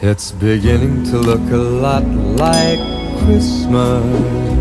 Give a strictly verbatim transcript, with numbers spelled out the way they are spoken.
It's beginning to look a lot like Christmas